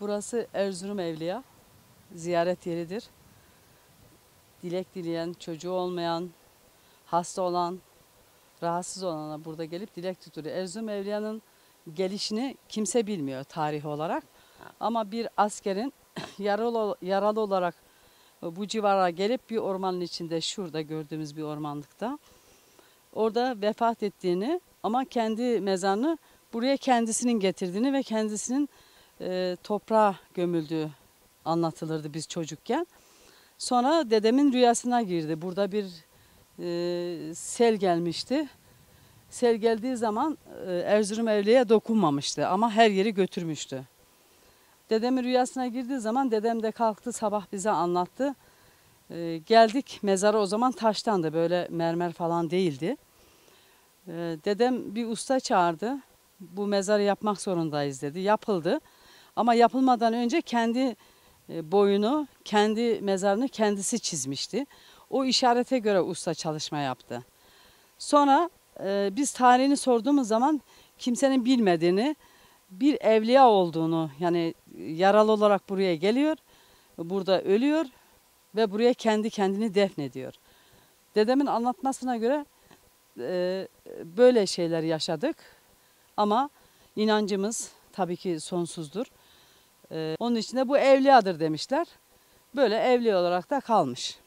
Burası Erzurum Evliya ziyaret yeridir. Dilek dileyen, çocuğu olmayan, hasta olan, rahatsız olana burada gelip dilek tutuyor. Erzurum Evliya'nın gelişini kimse bilmiyor tarih olarak. Ama bir askerin yaralı olarak bu civara gelip bir ormanın içinde, şurada gördüğümüz bir ormanlıkta orada vefat ettiğini ama kendi mezarını buraya kendisinin getirdiğini ve kendisinin toprağa gömüldüğü anlatılırdı biz çocukken. Sonra dedemin rüyasına girdi. Burada bir sel gelmişti. Sel geldiği zaman Erzurum Evliya dokunmamıştı ama her yeri götürmüştü. Dedemin rüyasına girdiği zaman dedem de kalktı, sabah bize anlattı. Geldik, mezarı o zaman taştandı, böyle mermer falan değildi. Dedem bir usta çağırdı. Bu mezarı yapmak zorundayız dedi. Yapıldı. Ama yapılmadan önce kendi boyunu, kendi mezarını kendisi çizmişti. O işarete göre usta çalışma yaptı. Sonra biz tarihini sorduğumuz zaman kimsenin bilmediğini, bir evliya olduğunu, yani yaralı olarak buraya geliyor, burada ölüyor ve buraya kendi kendini defnediyor. Dedemin anlatmasına göre böyle şeyler yaşadık ama inancımız tabii ki sonsuzdur. Onun için de bu evliyadır demişler. Böyle evliya olarak da kalmış.